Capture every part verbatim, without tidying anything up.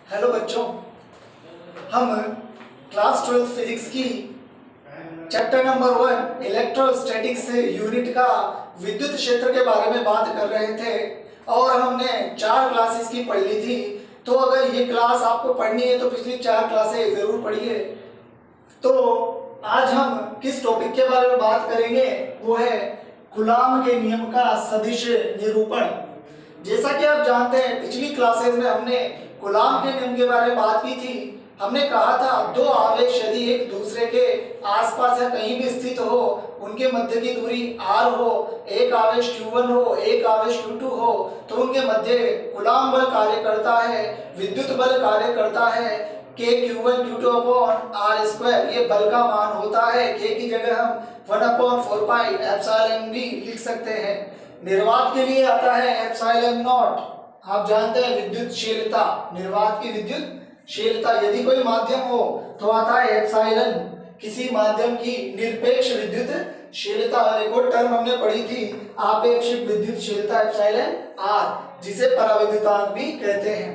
Hello बच्चों, हम class twelfth physics की chapter number one electrostatics unit का विद्युत क्षेत्र के बारे में बात कर रहे थे और हमने चार क्लासेस की पढ़ ली थी। तो अगर ये क्लास आपको पढ़नी है तो पिछली चार क्लासेस जरूर पढ़िए। तो आज हम किस टॉपिक के बारे में बात करेंगे वो है कूलॉम के नियम का सदिश निरूपण। जैसा कि आप जानते हैं पिछली क्लासेस में हमने कूलॉम के नियम के बारे में बात की थी। हमने कहा था दो आवेश यदि एक दूसरे के आसपास या कहीं भी स्थित हो, उनके मध्य की दूरी r हो, एक आवेश क्यू वन हो, एक आवेश क्यू टू हो, तो उनके मध्य कूलॉम बल कार्य करता है, विद्युत बल कार्य करता है k Q one Q two upon R square. ये बल का मान होता है। k की जगह हम one upon four pi epsilon भी लिख सकते हैं। निर्वात के लिए आता है एप्सिलॉन नॉट। आप जानते हैं विद्युतशीलता, निर्वात की विद्युतशीलता। यदि कोई माध्यम हो तो आता है एप्सिलॉन, किसी माध्यम की निरपेक्ष विद्युतशीलता। एक और टर्म हमने पढ़ी थी आपेक्षिक विद्युतशीलता एप्सिलॉन आर, जिसे पराविद्युतांक भी कहते हैं।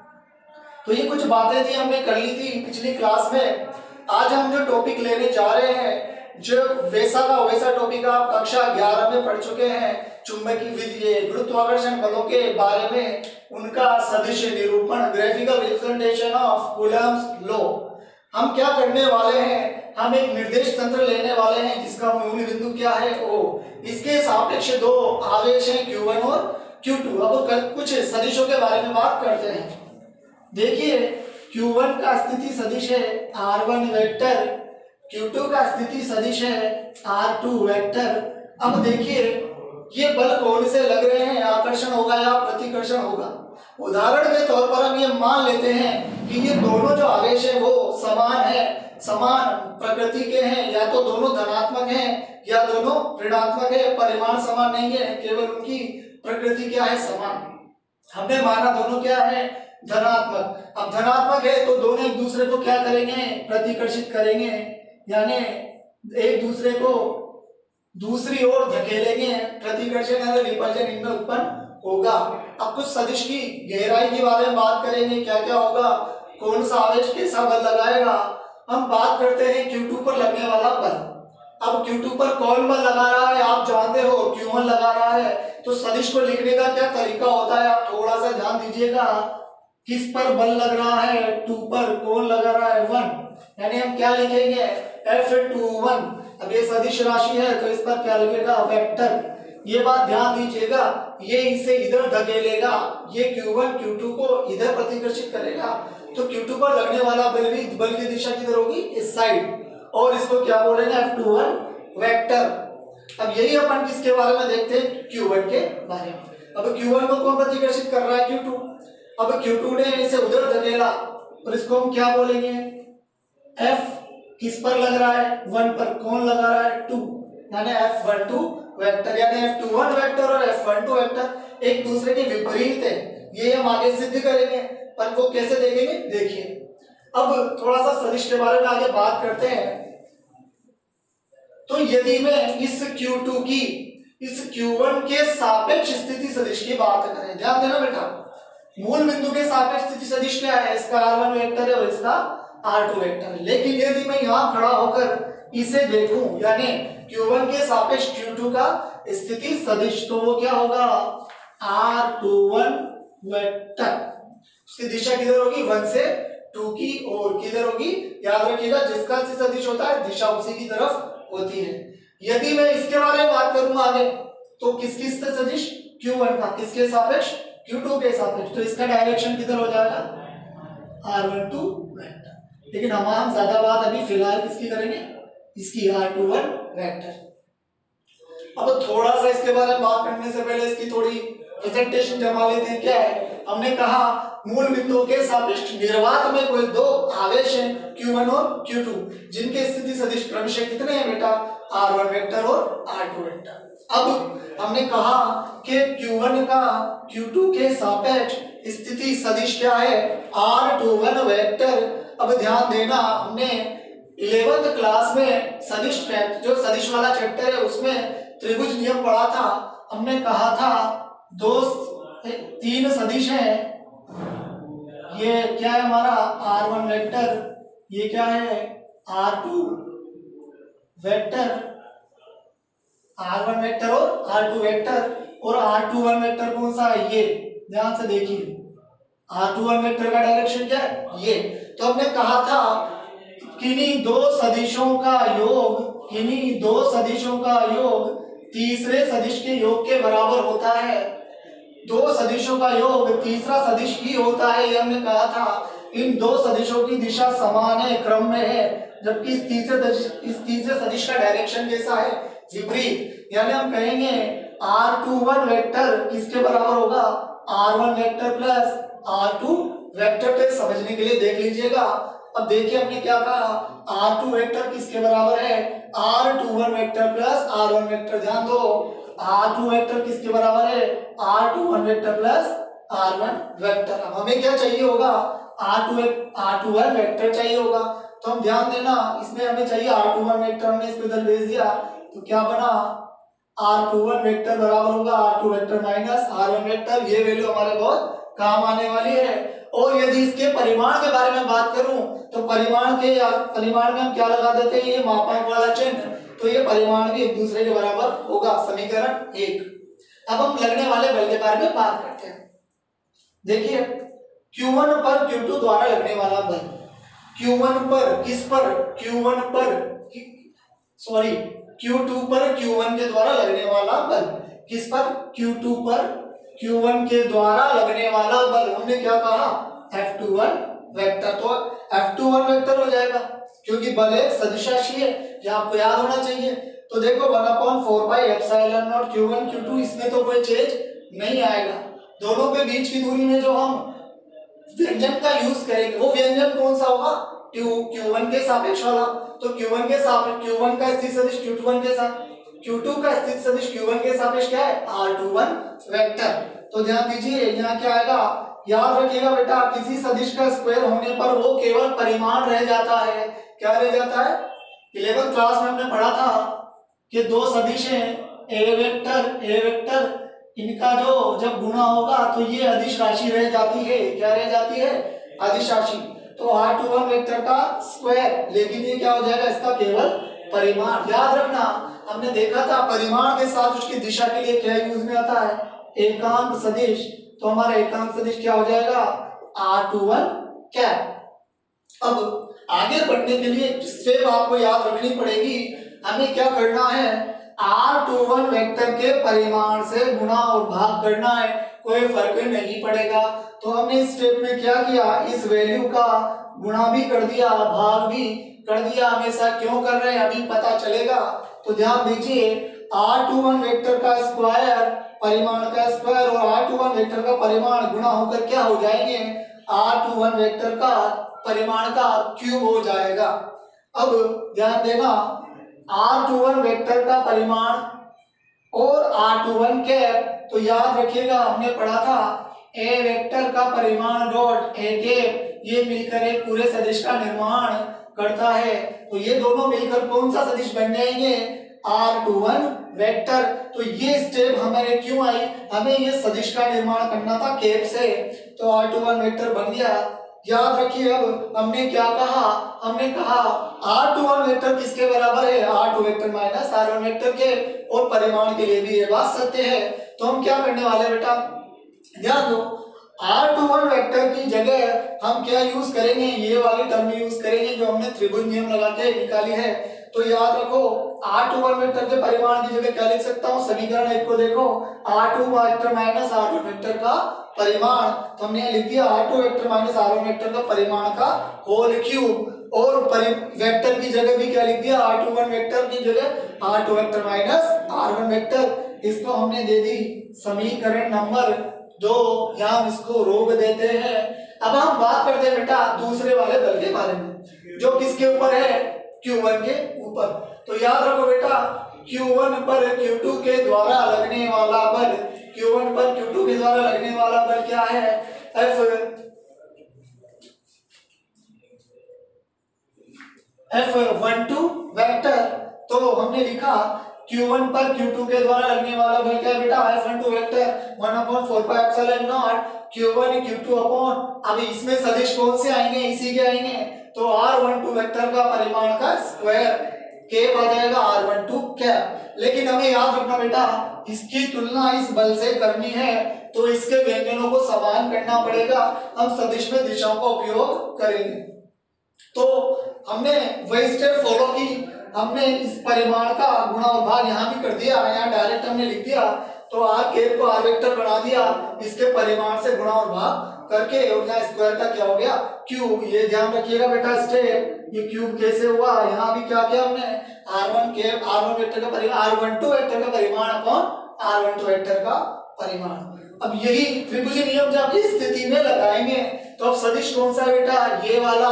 तो ये कुछ बातें थी हमने कर ली थी पिछली क्लास में। आज हम जो टॉपिक लेने जा रहे हैं जो वैसा का वैसा टॉपिक आप कक्षा ग्यारह में पढ़ चुके हैं, चुंबकीय विद्युत गुरुत्वाकर्षण बलों के बारे में, उनका सदिश निरूपण, graphical representation of Coulomb's law. हम क्या करने वाले हैं, हम एक निर्देश तंत्र लेने वाले हैं जिसका मूल बिंदु क्या है O। इसके सापेक्ष दो आवेश हैं क्यू वन और क्यू टू। अब कुछ सदिशों के बारे में बात करते हैं। देखिए क्यू वन का स्थिति सदिश है R one vector, Q two का स्थिति सदिश है आर टू वेक्टर। अब देखिए ये बल कौन से लग रहे हैं, आकर्षण होगा या प्रतिकर्षण होगा। उदाहरण के तौर पर हम ये मान लेते हैं कि ये दोनों जो आवेश है वो समान है, समान प्रकृति के हैं, या तो दोनों धनात्मक हैं या दोनों ऋणात्मक है। परिमाण समान नहीं है, केवल उनकी प्रकृति क्या है, समान। हमने माना दोनों क्या है, धनात्मक। अब धनात्मक है तो दोनों एक दूसरे को क्या करेंगे, प्रतिकर्षित करेंगे, यानी एक दूसरे को दूसरी ओर धकेलेंगे। प्रतिकर्षण यानी रिपल्जन इनमें उत्पन्न होगा। अब कुछ सदिश की गहराई के बारे में बात करेंगे, क्या क्या होगा, कौन सा आवेश कैसा बल लगाएगा। हम बात करते हैं क्यू टू पर लगने वाला बल। अब क्यू टू पर कौन बल लगा रहा है, आप जानते हो क्यू वन लगा रहा है। तो सदिश को लिखने का क्या तरीका होता है, आप थोड़ा सा ध्यान दीजिएगा। किस पर बल लग रहा है, टू पर। कौन लगा रहा है, वन। यानी हम क्या लिखेंगे, एफ टू वन। अब ये सदिश राशि है तो इस पर क्या लगेगा, वेक्टर। ये बात ध्यान दीजिएगा, ये इसे इधर धकेलेगा, ये क्यू वन क्यू टू को इधर प्रतिकर्षित करेगा। तो क्यू टू पर लगने वाला बल भी, बल की दिशा किधर होगी, इस साइड, और इसको क्या बोलेंगे, एफ टू वन वेक्टर। अब यही अपन किसके बारे में देखते हैं, क्यू वन के बारे में। अब क्यू वन को कौन प्रतिकर्षित कर रहा है, क्यू टू। अब क्यू टू ने इसे उधर धकेला और इसको हम क्या बोलेंगे, F किस पर लग रहा है, वन पर। कौन लगा रहा है, टू, यानी एफ वन टू वेक्टर, यानी एफ टू वन वेक्टर और एफ वन टू वेक्टर एक दूसरे के विपरीत है। ये हम आगे सिद्ध करेंगे, पर वो कैसे देखेंगे, देखिए। अब थोड़ा सा सदिश के बारे में आगे बात करते हैं। तो यदि मैं इस क्यू टू की इस क्यू वन के सापेक्ष स्थिति सदिश की बात करें, ध्यान देना बेटा, मूल बिंदु के सापेक्ष स्थिति सदिश क्या है, इसका आर वन वेक्टर है और इसका आर टू वेक्टर है। लेकिन यदि मैं यहां खड़ा होकर इसे देखूं, यानी क्यू वन के सापेक्ष क्यू टू का स्थिति सदिश, तो वो क्या होगा, आर टू वन वेक्टर। उसकी दिशा किधर होगी, वन से टू की ओर किधर होगी। याद रखिएगा जिसका सदिश होता है दिशा उसी की तरफ होती है। यदि मैं इसके बारे में बात करूंगा आगे, तो किस किस से सदिश, क्यू वन का किसके सापेक्ष, क्यू टू के सापेक्ष, तो इसका डायरेक्शन किधर हो जाएगा, आर वन टू वेक्टर। लेकिन हम हम ज्यादा बात अभी फिलहाल किसकी करेंगे, इसकी आर टू वन वेक्टर। अब थोड़ा सा इसके बारे में बात करने से पहले इसकी थोड़ी प्रेजेंटेशन जमा लेते हैं। क्या है, हमने कहा मूल बिंदु के सापेक्ष निर्वात में कोई दो आवेश हैं क्यू वन और क्यू टू, जिनके स्थिति सदिश क्रमशः कितने हैं बेटा, आर वन वेक्टर और आर टू वेक्टर। अब हमने कहा कि क्यू वन का क्यू टू के सापेक्ष स्थिति सदिश क्या है, आर टू वन वेक्टर। अब ध्यान देना, हमने इलेवेंथ क्लास में सदिश जो सदिश वाला चैप्टर है उसमें त्रिभुज नियम पढ़ा था। हमने कहा था दो तीन सदिश हैं, ये क्या है हमारा आर वन वेक्टर, ये क्या है R two vector, R one vector और आर टू वेक्टर, और आर टू वन वेक्टर कौन सा है ये, ध्यान से देखिए आर टू वन वेक्टर का डायरेक्शन क्या है ये। तो हमने कहा था किन्हीं दो सदिशों का योग, किन्हीं दो सदिशों का योग तीसरे सदिश के योग के बराबर होता है, दो सदिशों का योग तीसरा सदिश ही होता है, ये हमने कहा था। इन दो सदिशों की दिशा समान है, क्रम में है, जबकि इस तीसरे इस तीसरे सदिश का डायरेक्शन कैसा है विपरीत। यानी हम कहेंगे आर टू वन वेक्टर किसके बराबर होगा R one vector plus R two vector. पे समझने के लिए देख लीजिएगा। अब देखिए हमने क्या कहा आर टू वेक्टर किसके बराबर है R two one vector plus R one vector. ध्यान दो आर टू वेक्टर किसके बराबर है R two one vector plus R one vector. अब हमें क्या चाहिए होगा R two R two one vector चाहिए होगा। तो हम ध्यान देना इसमें हमें चाहिए आर टू वन वेक्टर, हमने इसको इधर भेज दिया तो क्या बना आर टू वन वेक्टर बराबर होगा R two vector minus R one vector. ये वैल्यू हमारे बहुत काम आने वाली है। और यदि इसके परिमाण के बारे में बात करूं तो परिमाण के परिमाण में हम क्या लगा देते हैं ये मापांक वाला चिन्ह, तो ये परिमाण भी एक दूसरे के बराबर होगा, समीकरण एक। अब हम लगने वाले बल के बारे में बात करते हैं। देखिए क्यू वन पर क्यू टू द्वारा लगने वाला बल, क्यू वन पर किस पर क्यू वन पर सॉरी क्यू टू पर क्यू वन के द्वारा लगने वाला बल, किस पर क्यू टू पर क्यू वन के द्वारा लगने वाला बल। हमने क्या कहा एफ टू वन वेक्टर, तो एफ टू वन वेक्टर हो जाएगा क्योंकि बल एक सदिश राशि है, ये आपको याद होना चाहिए। तो देखो one upon four by epsilon naught Q one Q two, इसमें तो कोई चेंज नहीं आएगा। दोनों के बीच की दूरी में जो हम व्यंजन का यूज करेंगे वो व्यंजन कौन सा होगा क्यू क्यू वन के सापेक्ष वाला। तो क्यू वन के सापेक्ष क्यू वन का स्थित सदिश क्यू टू वन के साथ, क्यू टू का स्थित सदिश क्यू वन के सापेक्ष क्या है आर टू वन वेक्टर। तो ध्यान दीजिए यहाँ क्या आएगा, याद रखिएगा बेटा किसी सदिश का स्क्वायर होने पर वो केवल परिमाण रह जाता है। क्या रह जाता है, इलेवेंथ क्लास में हमने पढ़ा था कि दो सदिश हैं ए वेक्टर ए वेक्टर, इनका जो जब गुणा होगा तो ये अदिश राशि रह जाती है। क्या रह जाती है अदिश राशि। तो आर टू वन वेक्टर का स्क्वायर, लेकिन ये क्या हो जाएगा इसका केवल परिमाण। याद रखना हमने देखा था परिमाण के साथ उसकी दिशा के लिए क्या यूज में आता है एकांक सदिश। तो हमारा एकांक सदिश क्या हो जाएगा आर टू वन कैप। अब आगे बढ़ने के लिए स्टेप आपको याद रखनी पड़ेगी, हमें क्या करना है आर टू वन वेक्टर के परिमाण से गुणा और भाग करना है, कोई फर्क नहीं पड़ेगा। तो हमने इस स्टेप में क्या किया इस वैल्यू का गुणा भी कर दिया भाग भी कर दिया। हमेशा क्यों कर रहे हैं अभी पता चलेगा। तो ध्यान दीजिए आर टू वन वेक्टर का स्क्वायर परिमाण का स्क्वायर और आर टू वन वेक्टर का परिमाण गुणा होकर क्या हो जाएंगे आर टू वन वेक्टर का परिमाण का क्यूब हो जाएगा। अब ध्यान देना आर टू वन वेक्टर का परिमाण और आर टू वन कैप, तो याद रखिएगा हमने पढ़ा था ए वेक्टर का परिमाण डॉट ए कैप, ये मिलकर एक पूरे सदिश का निर्माण करता है। तो ये दोनों मिलकर कौन सा सदिश बन जाएंगे आर टू वन वेक्टर। तो ये स्टेप हमें क्यों आई, हमें ये सदिश का निर्माण करना था कैप से, तो आर टू वन वेक्टर बन गया। याद रखिए अब हमने क्या कहा, हमने कहा आर टू वन वेक्टर किसके बराबर है R two vector minus R one vector के, और परिमाण के लिए भी ये बात सत्य है। तो हम क्या करने वाले बेटा ध्यान दो आर टू वन वेक्टर की जगह हम क्या यूज करेंगे ये वाली टर्म यूज करेंगे जो हमने त्रिभुज नियम लगा के निकाली है। तो याद रखो आर टू वन वेक्टर के परिमाण की जगह क्या लिख सकता हूँ समीकरण एक को देखो R two vector minus R one vector का परिमाण। तो हमने लिख दिया R two vector minus R one vector का परिमाण का होल क्यूब, और वेक्टर की जगह भी क्या लिख दिया आर टू वन वेक्टर की जगह R two vector minus R one vector. इसको हमने दे दी समीकरण नंबर दो, यहाँ हम इसको रोक देते हैं। अब हम बात करते हैं बेटा दूसरे वाले बल के बारे में जो किसके ऊपर है क्यू वन के ऊपर। तो याद रखो बेटा क्यू वन पर क्यू टू के द्वारा लगने वाला बल, क्यू वन पर क्यू टू के द्वारा लगने वाला बल क्या है F F one two vector. तो हमने लिखा क्यू वन पर क्यू टू के द्वारा लगने वाला बल क्या है बेटा, F one two vector one upon four pi epsilon naught Q one Q two upon, अब इसमें सदिश कौन से आएंगे, इसी के आएंगे, तो आर वन टू वेक्टर का परिमाण का स्क्वायर कैप आ जाएगा आर वन टू कैप। लेकिन हमें याद रखना बेटा, इसकी तुलना इस बल से करनी है तो इसके व्यंजनों को समान करना पड़ेगा, हम सदिश में दिशाओं का उपयोग करेंगे। तो हमने वही स्टेप फॉलो की, हमने इस परिमाण का गुणा और भाग यहाँ भी कर दिया, यहाँ डायरेक्ट हमने लिख दिया, तो आर कैप को आर वेक्टर बना दिया, इसके परिमाण से गुणा और भाग करके, और यहाँ स्क्वायर का क्या हो गया क्यूब। ये ध्यान रखिएगा बेटा स्टेप, ये क्यूब कैसे हुआ, यहाँ भी क्या किया हमने, R one cap R one vector का परिमाण आर वन टू वेक्टर का परिमाण upon R one two vector का परिमाण। अब यही त्रिभुज नियम जब इस स्थिति में लगाएंगे तो अब सदिश कौन सा है बेटा, ये वाला,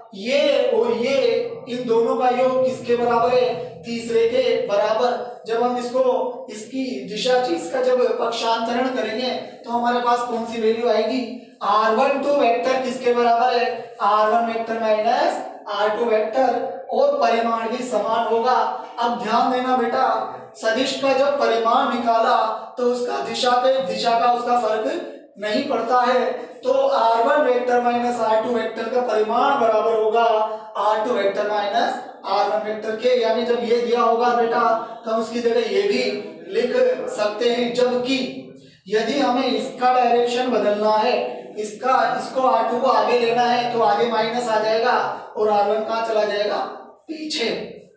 ये और ये, इन दोनों का योग किसके बराबर है, तीसरे के बराबर। जब हम इसको इसकी दिशा चीज का जब पक्षांतरण करेंगे तो हमारे पास कौन सी वैल्यू आएगी, आर वन टू वेक्टर किसके बराबर है, R one vector minus R two vector, और परिमाण भी समान होगा। अब ध्यान देना बेटा, सदिश का जब परिमाण निकाला तो उसका दिशा के दिशा का उसका फर्क नहीं पड़ता है, तो R one vector minus R two vector का परिमाण बराबर होगा R two vector minus R one vector के। यानी जब ये दिया होगा बेटा तो हम उसकी जगह ये भी लिख सकते हैं, जबकि यदि हमें इसका डायरेक्शन बदलना है, इसका इसको आर टू को आगे लेना है तो आगे माइनस आ जाएगा और आर वन कहाँ चला जाएगा, पीछे।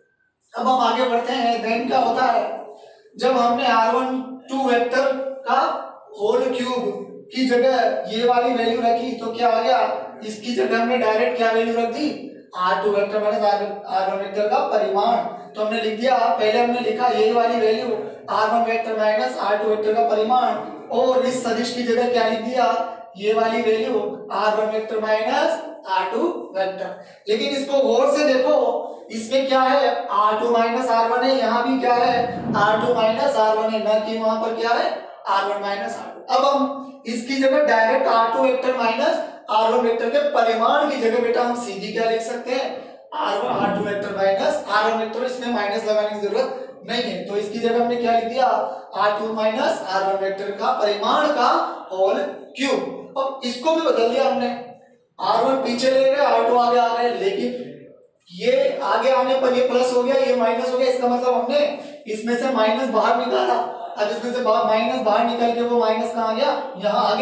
अब हम आगे बढ़ते हैं, देन क्या होता है, जब हमने आर वन टू वेक्टर का होल क्यूब की जगह ये वाली वैल्यू रखी तो क्या आ गया, इसकी जगह हमने डायरेक्ट क्या वैल्यू रख दी, R two vector minus R one vector का परिमाण। तो हमने लिख दिया, पहले हमने लिखा यही वाली value R one vector minus R two vector का परिमाण, और इस सदिश की जगह क्या लिख दिया, ये वाली value R one vector minus R two vector. लेकिन इसको गौर से देखो, इसमें क्या है, R two minus R one है, यहाँ भी क्या है, R two minus R one है, न कि वहां पर क्या है, R one minus R two. अब हम इसकी जगह direct R two vector minus R one vector के परिमाण की जगह बेटा हम सीधी क्या लिख सकते हैं, R one R two vector minus R one vector, इसमें माइनस लगाने की जरूरत नहीं है, तो इसकी जगह हमने क्या लिख दिया, R two minus R one vector का परिमाण का होल क्यूब। अब इसको भी बदल दिया हमने, आर वन पीछे ले गए, आर टू आगे आ गए, लेकिन ये आगे आने पर ये प्लस हो गया, ये माइनस हो गया, इसका मतलब हमने इसमें से माइनस बाहर निकाला। अब इसमें से माइनस बाहर निकल के वो माइनस कहाँ गया, यहाँ आगे,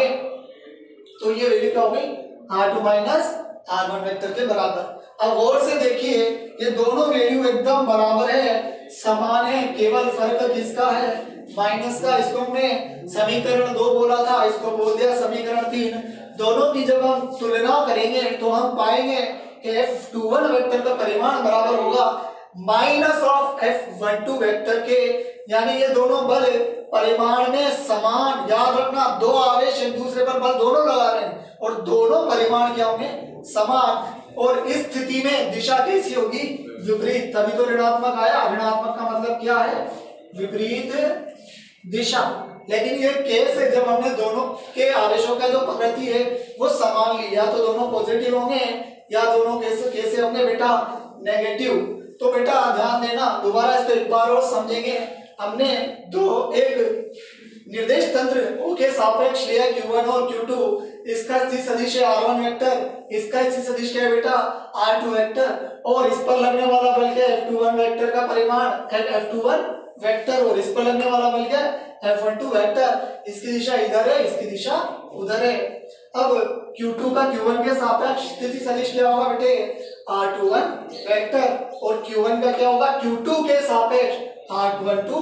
तो ये वैल्यू क्या हो गई, R two minus R one vector के बराबर। अब गौर से देखिए, ये दोनों वैल्यू एकदम बराबर है, समान है, केवल फर्क किसका है, माइनस का। इसको हमने समीकरण दो बोला था, इसको बोल दिया समीकरण तीन। दोनों की जब हम तुलना करेंगे तो हम पाएंगे कि एफ टू वन वेक्टर का परिमाण बराबर होगा minus of F one two vector के, यानी ये दोनों बल परिमाण में समान। याद रखना, दो आवेश एक दूसरे पर बल दोनों लगा रहे हैं और दोनों परिमाण क्या होंगे, समान। और इस स्थिति में दिशा कैसी होगी, विपरीत, तभी तो ऋणात्मक आया। ऋणात्मक का मतलब क्या है, विपरीत दिशा। लेकिन ये केस है जब हमने दोनों के आवेशों का जो प्रकृति है वो समान ली, या तो दोनों पॉजिटिव होंगे या दोनों कैसे कैसे होंगे बेटा, नेगेटिव। तो बेटा ध्यान देना, दोबारा इसको एक बार और समझेंगे। हमने दो एक निर्देश तंत्र के सापेक्ष लिया क्यू वन और क्यू टू, इसका स्थिति सदिश है आर वन वेक्टर, इसका स्थिति सदिश क्या है बेटा, आर टू वेक्टर, और इस पर लगने वाला बल क्या है, एफ टू वन वेक्टर का परिमाण एफ टू वन वेक्टर, और इस पर लगने वाला बल क्या है, एफ वन टू वेक्टर। इसकी दिशा इधर है, इसकी दिशा उधर है। अब क्यू टू का क्यू वन के सापेक्ष स्थिति सदिश क्या होगा बेटे, आर टू वन वेक्टर, और क्यू वन का क्या होगा, क्यू टू के सापेक्ष आर वन टू।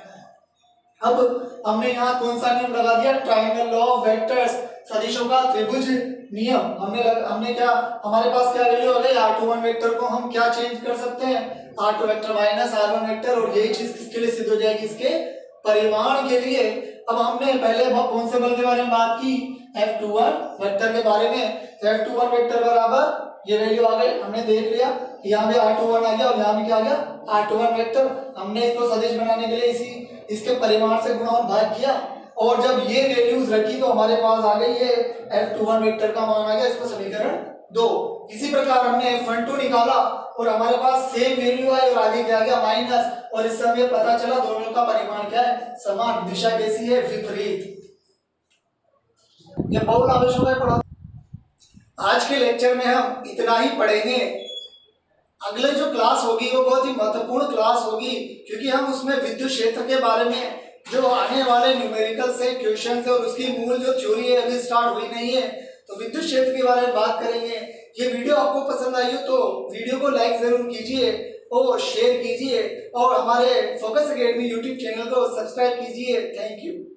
अब हमने यहाँ कौन सा नियम लगा दिया, ट्रायंगल लॉ ऑफ वेक्टर्स, सदिशों का त्रिभुज नियम। हमने लग, हमने क्या, हमारे पास क्या वैल्यू हो गई, आर टू वन वेक्टर को हम क्या चेंज कर सकते हैं, R two vector minus R one vector, और यही चीज किसके लिए सिद्ध हो जाएगी, इसके परिमाण के लिए। अब हमने पहले कौन से बल के बारे में बात की, एफ टू वन वेक्टर के बारे में। एफ टू वन वेक्टर बराबर ये वैल्यू आ गई, हमने देख लिया, यहाँ भी आर टू वन आ गया और यहाँ भी क्या आ गया, आर टू वन वेक्टर। हमने इसको सदिश बनाने के लिए इसी इसके परिमाण से गुणा और भाग किया, और जब ये वैल्यूज रखी तो हमारे पास आ गई है एफ टू वन वेक्टर का मान आ गया, इसको समीकरण दो। इसी प्रकार हमने एफ वन टू निकाला और हमारे पास सेम वैल्यू है और आगे क्या आ गया माइनस, और इससे हमें पता चला दोनों का परिमाण क्या है, समान। दिशा कैसी है, विपरीत। ये बहुल आवेशों का पढ़ा। आज के लेक्चर में हम इतना ही पढ़ेंगे। अगले जो क्लास होगी वो बहुत ही महत्वपूर्ण क्लास होगी, क्योंकि हम उसमें विद्युत क्षेत्र के बारे में जो आने वाले न्यूमेरिकल से क्वेश्चन है और उसकी मूल जो थ्योरी है अभी स्टार्ट हुई नहीं है, तो विद्युत क्षेत्र के बारे में बात करेंगे। ये वीडियो आपको पसंद आई हो तो वीडियो को लाइक जरूर कीजिए और शेयर कीजिए और हमारे फोकस एकेडमी यूट्यूब चैनल को सब्सक्राइब कीजिए। Thank you.